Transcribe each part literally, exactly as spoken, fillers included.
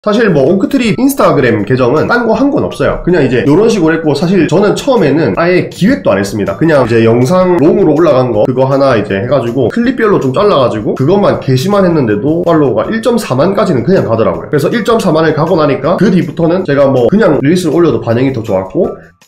사실 뭐 옹크트리 인스타그램 계정은 딴 거 한 건 없어요. 그냥 이제 이런 식으로 했고, 사실 저는 처음에는 아예 기획도 안 했습니다. 그냥 이제 영상 롱으로 올라간 거 그거 하나 이제 해가지고 클립별로 좀 잘라가지고 그것만 게시만 했는데도 팔로워가 일 점 사만까지는 그냥 가더라고요. 그래서 일 점 사만을 가고 나니까 그 뒤부터는 제가 뭐 그냥 릴스를 올려도 반응이 더 좋았고,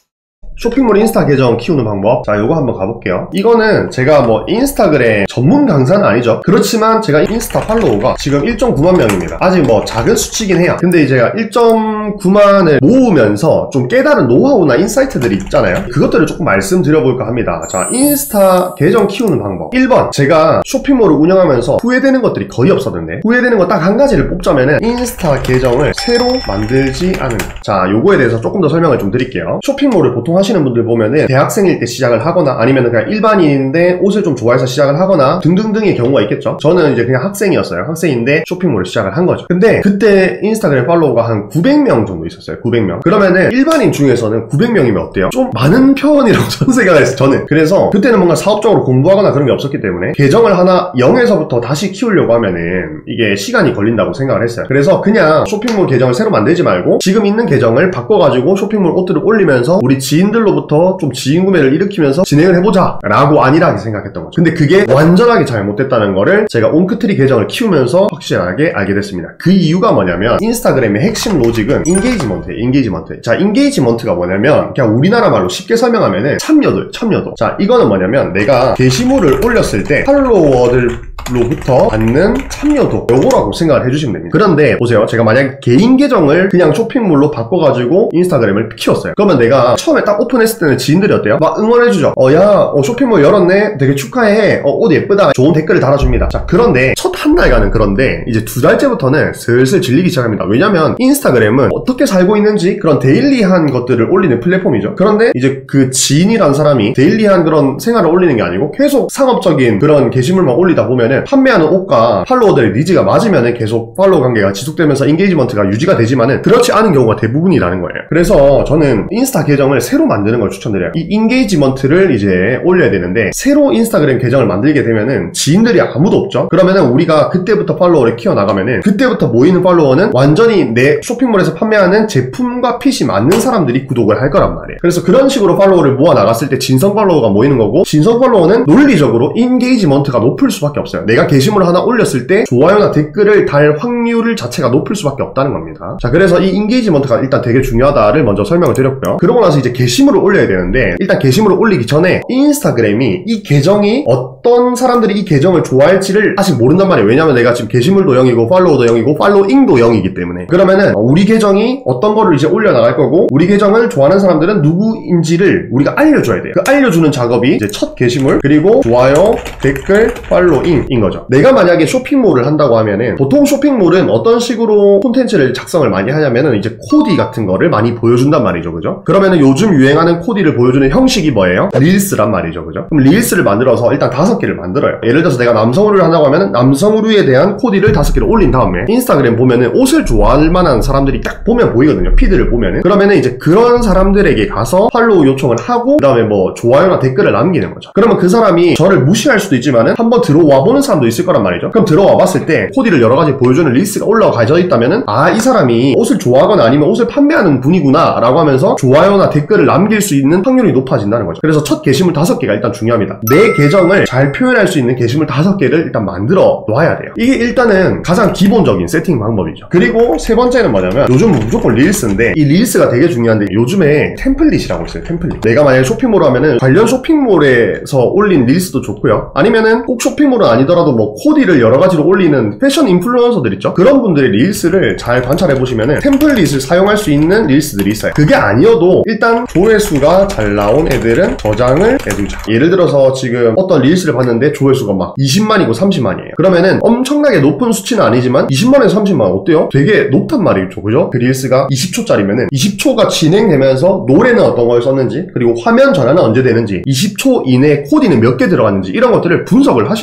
쇼핑몰 인스타 계정 키우는 방법, 자 요거 한번 가볼게요. 이거는 제가 뭐 인스타그램 전문 강사는 아니죠. 그렇지만 제가 인스타 팔로워가 지금 일 점 구만 명입니다. 아직 뭐 작은 수치긴 해요. 근데 제가 일 점 구만을 모으면서 좀 깨달은 노하우나 인사이트들이 있잖아요. 그것들을 조금 말씀드려볼까 합니다. 자, 인스타 계정 키우는 방법. 일 번, 제가 쇼핑몰을 운영하면서 후회되는 것들이 거의 없었는데, 후회되는 거 딱 한 가지를 뽑자면은 인스타 계정을 새로 만들지 않은 것. 자, 요거에 대해서 조금 더 설명을 좀 드릴게요. 쇼핑몰을 보통 하시는 분들 보면은 대학생일 때 시작을 하거나 아니면 그냥 일반인인데 옷을 좀 좋아해서 시작을 하거나 등등등의 경우가 있겠죠. 저는 이제 그냥 학생이었어요. 학생인데 쇼핑몰을 시작을 한 거죠. 근데 그때 인스타그램 팔로워가 한 구백 명 정도 있었어요. 구백 명. 그러면은 일반인 중에서는 구백 명이면 어때요? 좀 많은 편이라고 저는 생각을 했어요. 저는. 그래서 그때는 뭔가 사업적으로 공부하거나 그런 게 없었기 때문에 계정을 하나 영에서부터 다시 키우려고 하면은 이게 시간이 걸린다고 생각을 했어요. 그래서 그냥 쇼핑몰 계정을 새로 만들지 말고 지금 있는 계정을 바꿔가지고 쇼핑몰 옷들을 올리면서 우리 지인들로부터 좀 지인 구매를 일으키면서 진행을 해보자 라고 안일하게 생각했던 거죠. 근데 그게 완전하게 잘못됐다는 거를 제가 옹크트리 계정을 키우면서 확실하게 알게 됐습니다. 그 이유가 뭐냐면 인스타그램의 핵심 로직은 인게이지먼트예요. 인게이지먼트. 자, 인게이지먼트가 뭐냐면 그냥 우리나라 말로 쉽게 설명하면은 참여도 참여도. 자, 이거는 뭐냐면 내가 게시물을 올렸을 때 팔로워들 로부터 받는 참여도, 요거라고 생각을 해주시면 됩니다. 그런데 보세요, 제가 만약에 개인 계정을 그냥 쇼핑몰로 바꿔가지고 인스타그램을 키웠어요. 그러면 내가 처음에 딱 오픈했을 때는 지인들이 어때요? 막 응원해주죠. 어, 야, 어, 쇼핑몰 열었네, 되게 축하해, 어, 옷 예쁘다, 좋은 댓글을 달아줍니다. 자, 그런데 첫 한 달간은 그런데 이제 두 달째부터는 슬슬 질리기 시작합니다. 왜냐면 인스타그램은 어떻게 살고 있는지 그런 데일리한 것들을 올리는 플랫폼이죠. 그런데 이제 그 지인이란 사람이 데일리한 그런 생활을 올리는 게 아니고 계속 상업적인 그런 게시물만 올리다 보면은 판매하는 옷과 팔로워들의 니즈가 맞으면 계속 팔로워 관계가 지속되면서 인게이지먼트가 유지가 되지만은 그렇지 않은 경우가 대부분이라는 거예요. 그래서 저는 인스타 계정을 새로 만드는 걸 추천드려요. 이 인게이지먼트를 이제 올려야 되는데, 새로 인스타그램 계정을 만들게 되면은 지인들이 아무도 없죠. 그러면은 우리가 그때부터 팔로워를 키워나가면은 그때부터 모이는 팔로워는 완전히 내 쇼핑몰에서 판매하는 제품과 핏이 맞는 사람들이 구독을 할 거란 말이에요. 그래서 그런 식으로 팔로워를 모아 나갔을 때 진성 팔로워가 모이는 거고, 진성 팔로워는 논리적으로 인게이지먼트가 높을 수밖에 없어요. 내가 게시물을 하나 올렸을 때 좋아요나 댓글을 달 확률 자체가 높을 수밖에 없다는 겁니다. 자, 그래서 이 인게이지먼트가 일단 되게 중요하다를 먼저 설명을 드렸고요. 그러고 나서 이제 게시물을 올려야 되는데, 일단 게시물을 올리기 전에 인스타그램이 이 계정이 어떤 사람들이 이 계정을 좋아할지를 아직 모른단 말이에요. 왜냐면 내가 지금 게시물도 영이고 팔로워도 영이고 팔로잉도 영이기 때문에. 그러면은 우리 계정이 어떤 거를 이제 올려나갈 거고, 우리 계정을 좋아하는 사람들은 누구인지를 우리가 알려줘야 돼요. 그 알려주는 작업이 이제 첫 게시물, 그리고 좋아요, 댓글, 팔로잉인 거죠. 내가 만약에 쇼핑몰을 한다고 하면은, 보통 쇼핑몰은 어떤 식으로 콘텐츠를 작성을 많이 하냐면은 이제 코디 같은 거를 많이 보여준단 말이죠. 그죠? 그러면은 요즘 유행하는 코디를 보여주는 형식이 뭐예요? 릴스란 말이죠. 그죠? 그럼 릴스를 만들어서 일단 다섯 개를 만들어요. 예를 들어서 내가 남성 의류를 한다고 하면은 남성 의류에 대한 코디를 다섯 개를 올린 다음에 인스타그램 보면은 옷을 좋아할 만한 사람들이 딱 보면 보이거든요. 피드를 보면은. 그러면은 이제 그런 사람들에게 가서 팔로우 요청을 하고, 그 다음에 뭐 좋아요나 댓글을 남기는 거죠. 그러면 그 사람이 저를 무시할 수도 있지만은 한번 들어와 보는 사람도 있을 거란 말이죠. 그럼 들어와 봤을 때 코디를 여러 가지 보여주는 리스트가 올라가져 있다면은, 아, 이 사람이 옷을 좋아하거나 아니면 옷을 판매하는 분이구나 라고 하면서 좋아요나 댓글을 남길 수 있는 확률이 높아진다는 거죠. 그래서 첫 게시물 다섯 개가 일단 중요합니다. 내 계정을 잘 표현할 수 있는 게시물 다섯 개를 일단 만들어 놔야 돼요. 이게 일단은 가장 기본적인 세팅 방법이죠. 그리고 세 번째는 뭐냐면, 요즘은 무조건 릴스인데, 이 릴스가 되게 중요한데, 요즘에 템플릿이라고 있어요. 템플릿. 내가 만약에 쇼핑몰 하면은 관련 쇼핑몰에서 올린 릴스도 좋고요, 아니면은 꼭 쇼핑몰은 아니더라도 뭐 코디를 여러 가지로 올리는 패션 인플루언서들 있죠. 그런 분들의 릴스를 잘 관찰해 보시면은 템플릿을 사용할 수 있는 릴스들이 있어요. 그게 아니어도 일단 조회수가 잘 나온 애들은 저장을 해두자. 예를 들어서 지금 어떤 릴스를 봤는데 조회수가 막 이십만이고 삼십만이에요. 그러면은 엄청나게 높은 수치는 아니지만 이십만에서 삼십만 어때요? 되게 높단 말이죠. 그죠? 그 릴스가 이십 초짜리면은 이십 초가 진행되면서 노래는 어떤 걸 썼는지, 그리고 화면 전환은 언제 되는지, 이십 초 이내에 코디는 몇 개 들어갔는지, 이런 것들을 분석을 하시는 거예요. 되게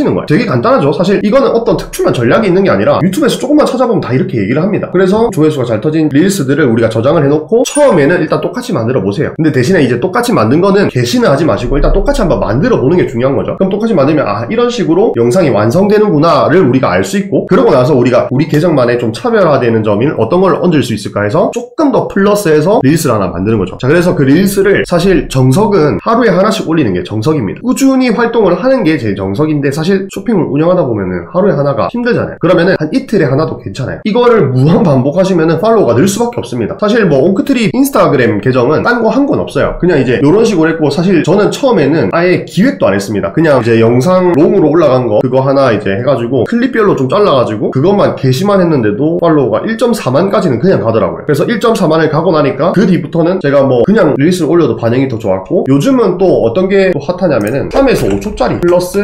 간단하죠. 사실 이거는 어떤 특출난 전략이 있는 게 아니라 유튜브에서 조금만 찾아보면 다 이렇게 얘기를 합니다. 그래서 조회수가 잘 터진 릴스들을 우리가 저장을 해놓고 처음에는 일단 똑같이 만들어 보세요. 근데 대신에 이제 똑같이 만든 거는 게시는 하지 마시고 일단 똑같이 한번 만들어 보는 게 중요한 거죠. 그럼 똑같이 만들면 아 이런 식으로 영상이 완성되는구나를 우리가 알 수 있고, 그러고 나서 우리가 우리 계정만의 좀 차별화되는 점인 어떤 걸 얹을 수 있을까 해서 조금 더 플러스해서 릴스를 하나 만드는 거죠. 자, 그래서 그 릴스를 사실 정석은 하루에 하나씩 올리는 게 정석입니다. 꾸준히 활동을 하는 게 제일 정석인데 사실 쇼핑을 운영하다 보면은 하루에 하나가 힘들잖아요. 그러면은 한 이틀에 하나도 괜찮아요. 이거를 무한 반복하시면은 팔로워가 늘 수밖에 없습니다. 사실 뭐 옹크트리 인스타그램 계정은 딴 거 한 건 없어요. 그냥 이제 이런 식으로 했고, 사실 저는 처음에는 아예 기획도 안 했습니다. 그냥 이제 영상 롱으로 올라간 거 그거 하나 이제 해가지고 클립별로 좀 잘라가지고 그것만 게시만 했는데도 팔로워가 일 점 사만까지는 그냥 가더라고요. 그래서 일 점 사만을 가고 나니까 그 뒤부터는 제가 뭐 그냥 릴스를 올려도 반응이 더 좋았고, 요즘은 또 어떤 게 또 핫하냐면은 삼에서 오 초짜리 플러스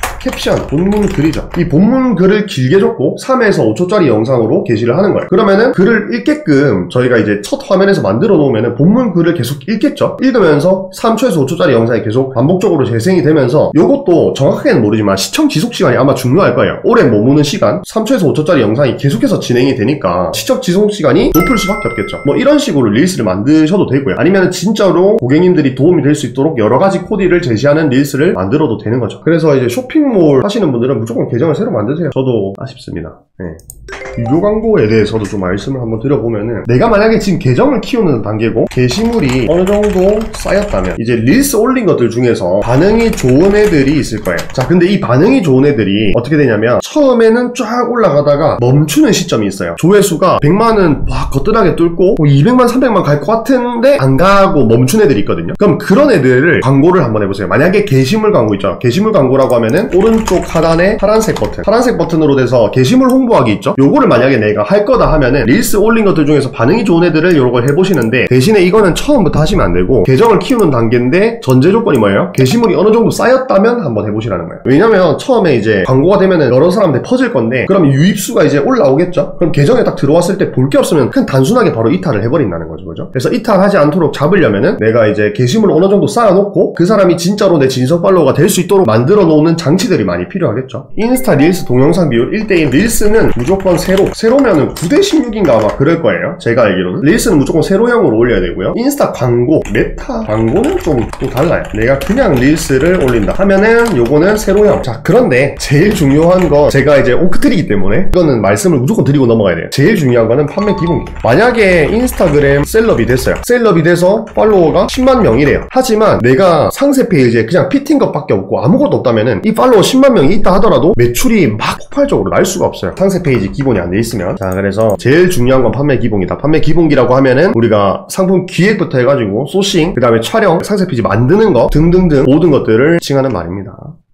캡션, 본문 글이죠. 이 본문 글을 길게 적고 삼에서 오 초짜리 영상으로 게시를 하는 거예요. 그러면은 글을 읽게끔 저희가 이제 첫 화면에서 만들어 놓으면은 본문 글을 계속 읽겠죠. 읽으면서 삼 초에서 오 초짜리 영상이 계속 반복적으로 재생이 되면서, 요것도 정확하게는 모르지만 시청 지속 시간이 아마 중요할 거예요. 오래 머무는 시간, 삼 초에서 오 초짜리 영상이 계속해서 진행이 되니까 시청 지속 시간이 높을 수밖에 없겠죠. 뭐 이런 식으로 릴스를 만드셔도 되고요. 아니면 진짜로 고객님들이 도움이 될 수 있도록 여러 가지 코디를 제시하는 릴스를 만들어도 되는 거죠. 그래서 이제 쇼핑몰 하시는 분들은 무조건 계정을 새로 만드세요. 저도 아쉽습니다. 네. 유료 광고에 대해서도 좀 말씀을 한번 드려보면은, 내가 만약에 지금 계정을 키우는 단계고 게시물이 어느 정도 쌓였다면 이제 릴스 올린 것들 중에서 반응이 좋은 애들이 있을 거예요. 자, 근데 이 반응이 좋은 애들이 어떻게 되냐면 처음에는 쫙 올라가다가 멈추는 시점이 있어요. 조회수가 백만은 막 거뜬하게 뚫고 이백만, 삼백만 갈 것 같은데 안 가고 멈춘 애들이 있거든요. 그럼 그런 애들을 광고를 한번 해보세요. 만약에 게시물 광고 있죠. 게시물 광고라고 하면은 오른쪽 하단에 파란색 버튼, 파란색 버튼으로 돼서 게시물 홍보하기 있죠. 요거를 만약에 내가 할 거다 하면은 릴스 올린 것들 중에서 반응이 좋은 애들을 요걸 해보시는데, 대신에 이거는 처음부터 하시면 안 되고 계정을 키우는 단계인데 전제 조건이 뭐예요? 게시물이 어느 정도 쌓였다면 한번 해보시라는 거예요. 왜냐면 처음에 이제 광고가 되면은 여러 사람한테 퍼질 건데, 그럼 유입수가 이제 올라오겠죠? 그럼 계정에 딱 들어왔을 때 볼 게 없으면 그냥 단순하게 바로 이탈을 해버린다는 거죠. 그죠? 그래서 이탈하지 않도록 잡으려면은 내가 이제 게시물을 어느 정도 쌓아놓고 그 사람이 진짜로 내 진성 팔로워가 될 수 있도록 만들어 놓는 장치들이 많이 필요하겠죠. 인스타 릴스 동영상 비율 일 대 일. 릴스는 무조건 세로, 세로면은 구 대 십육인가 아마 그럴 거예요. 제가 알기로는. 릴스는 무조건 세로형으로 올려야 되고요. 인스타 광고, 메타 광고는 좀 또 달라요. 내가 그냥 릴스를 올린다 하면은 요거는 세로형. 자, 그런데 제일 중요한 거, 제가 이제 옹크트리기 때문에 이거는 말씀을 무조건 드리고 넘어가야 돼요. 제일 중요한 거는 판매 기본기. 만약에 인스타그램 셀럽이 됐어요. 셀럽이 돼서 팔로워가 십만 명이래요. 하지만 내가 상세 페이지에 그냥 피팅 것밖에 없고 아무것도 없다면은 이 팔로워 십만 명이 있다 하더라도 매출이 막 폭발적으로 날 수가 없어요. 상세 페이지 기본이 안 돼 있으면. 자, 그래서 제일 중요한 건 판매 기본기다. 판매 기본기라고 하면은 우리가 상품 기획부터 해가지고 소싱, 그 다음에 촬영, 상세 페이지 만드는 거 등등등 모든 것들을 칭하는 말입니다.